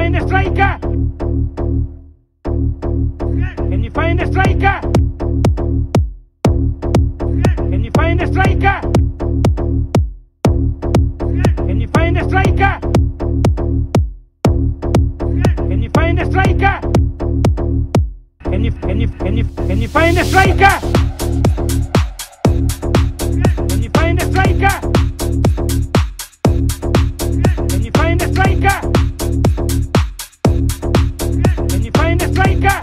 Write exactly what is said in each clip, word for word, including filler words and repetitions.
find a striker? Can you find a striker? Can you find a striker? Can you find a striker? Can you find a striker? Can you can you can you can you find a striker? Can you find a striker? Can you find a striker? Can you find a striker?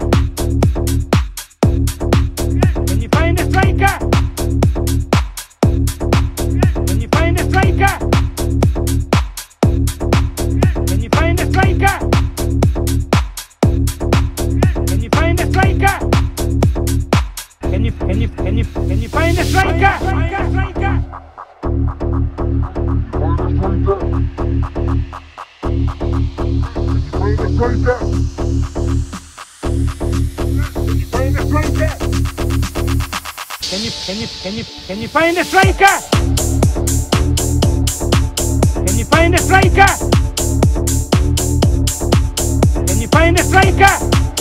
Can you find a striker? Can you find a striker? Can you find a striker? Can you find a striker? Can you can you can you can you find a striker? Striker, Can you can you can you can you find a striker? Can you find a striker? Can you find a striker?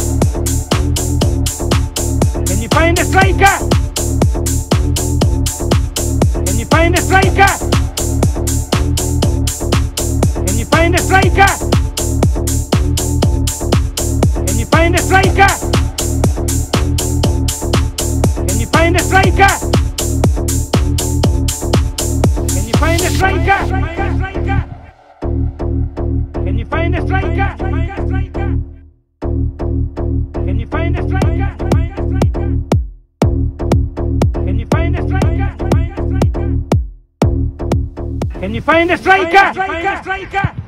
Can you find a striker? Can you find a striker? Can you find a striker? Can you find a striker? Can you find a striker? Can you find a striker? Can you find a striker? Can you find a striker? Can you find a striker? Can you find a striker?